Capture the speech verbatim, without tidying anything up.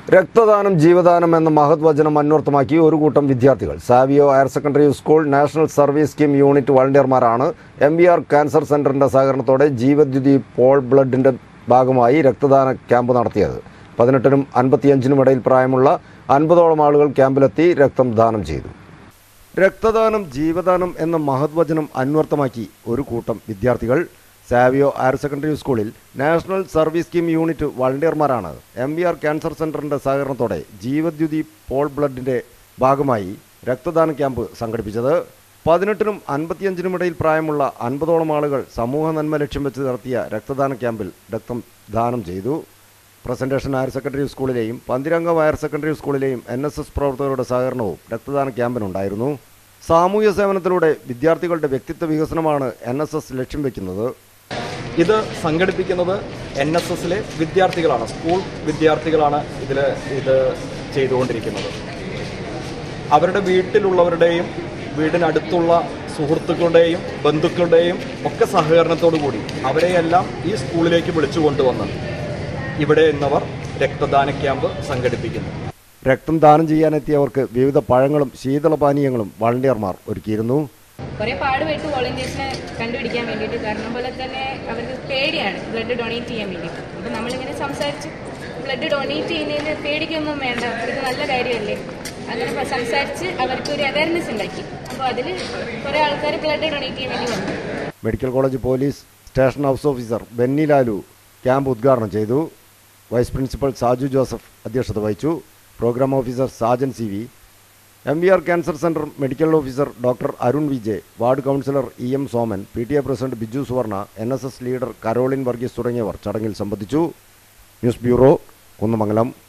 രക്തദാനം ജീവദാനം എന്ന മഹത് വചനം അന്വർത്ഥമാക്കി ഒരു കൂട്ടം വിദ്യാർത്ഥികൾ Savio higher secondary school national service scheme unit വളണ്ടിയർമാരാണ് എം വി ആർ ക്യാൻസർ സെന്ററിന്റെ സഹകരണത്തോടെ ജീവദ്യുതി പോൾ ബ്ലഡിന്റെ ഭാഗമായി രക്തദാന ക്യാമ്പ് നടത്തിയത്. പതിനെട്ടിനും അൻപത്തിയഞ്ചിനും ഇടയിൽ പ്രായമുള്ള അൻപതോളം ആളുകൾ ക്യാമ്പിലെത്തി രക്തം ദാനം ചെയ്തു. രക്തദാനം ജീവദാനം എന്ന മഹത് വചനം അന്വർത്ഥമാക്കി ഒരു കൂട്ടം വിദ്യാർത്ഥികൾ സാവിയോ ഹയർ സെക്കൻഡറി സ്കൂളിൽ നാഷണൽ സർവീസ് സ്കീം യൂണിറ്റ് വളണ്ടിയർമാരാണ് എം വി ആർ ക്യാൻസർ സെന്ററിന്റെ സഹകരണത്തോടെ ജീവദ്യുതി പോൾ ബ്ലഡിന്റെ ഭാഗമായി രക്തദാന ക്യാമ്പ് സംഘടിപ്പിച്ചത്. പതിനെട്ടിനും അൻപത്തിയഞ്ചിനും ഇടയിൽ പ്രായമുള്ള അൻപതോളം ആളുകൾ സമൂഹ നന്മ ലക്ഷ്യം വെച്ച് നടത്തിയ രക്തദാന ക്യാമ്പിൽ രക്തം ദാനം ചെയ്തു. പ്രസന്റേഷൻ ഹയർ സെക്കൻഡറി സ്കൂളിലെയും പന്തിരംഗം ഹയർ സെക്കൻഡറി സ്കൂളിലെയും എൻ എസ് എസ് പ്രവർത്തകരുടെ സഹകരണവും രക്തദാന ക്യാമ്പിനുണ്ടായിരുന്നു. സാമൂഹ്യ സേവനത്തിലൂടെ വിദ്യാർത്ഥികളുടെ വ്യക്തിത്വ വികസനമാണ് എൻ എസ് എസ് ലക്ഷ്യം വയ്ക്കുന്നത്. ഇത് സംഘടിപ്പിക്കുന്നത് എൻ എസ് എസിലെ വിദ്യാർത്ഥികളാണ്, സ്കൂൾ വിദ്യാർത്ഥികളാണ് ഇതിൽ ഇത് ചെയ്തുകൊണ്ടിരിക്കുന്നത്. അവരുടെ വീട്ടിലുള്ളവരുടെയും വീടിനടുത്തുള്ള സുഹൃത്തുക്കളുടെയും ബന്ധുക്കളുടെയും ഒക്കെ സഹകരണത്തോടു കൂടി അവരെയെല്ലാം ഈ സ്കൂളിലേക്ക് വിളിച്ചു കൊണ്ടുവന്ന് ഇവിടെ ഇന്നവർ രക്തദാന ക്യാമ്പ് സംഘടിപ്പിക്കുന്നു. രക്തം ദാനം ചെയ്യാനെത്തിയവർക്ക് വിവിധ പഴങ്ങളും ശീതളപാനീയങ്ങളും വളണ്ടിയർമാർ ഒരുക്കിയിരുന്നു. കുറേ പാടുപെട്ട് വോളണ്ടിയേഴ്സിനെ കണ്ടുപിടിക്കാൻ വേണ്ടിയിട്ട്, കാരണം പോലെ തന്നെ അവർക്ക് പേടിയാണ് ബ്ലഡ് ഡൊണേറ്റ് ചെയ്യാൻ വേണ്ടിയിട്ട്. അപ്പോൾ നമ്മളിങ്ങനെ സംസാരിച്ച് ബ്ലഡ് ഡൊണേറ്റ് ചെയ്യുന്നതിന് പേടിക്കൊന്നും വേണ്ട, ഇത് നല്ല കാര്യമല്ലേ, അങ്ങനെ സംസാരിച്ച് അവർക്ക് ഒരു അവയർനെസ് ഉണ്ടാക്കി. അപ്പോൾ അതിൽ കുറേ ആൾക്കാർ ബ്ലഡ് ഡൊണേറ്റ് ചെയ്യാൻ വേണ്ടി വന്നു. Medical college police station house officer Benny Lalu camp ഉദ്ഘാടനം ചെയ്തു. വൈസ് പ്രിൻസിപ്പൽ സാജു ജോസഫ് അധ്യക്ഷത വഹിച്ചു. Program officer Sajan C V, M V R cancer centre medical officer doctor Arun Vijay, ward councillor E M Soman, P T A president Biju Suvarna, N S S leader Caroline Varghese തുടങ്ങിയവർ ചടങ്ങിൽ സംബന്ധിച്ചു. News bureau, Kunnamangalam.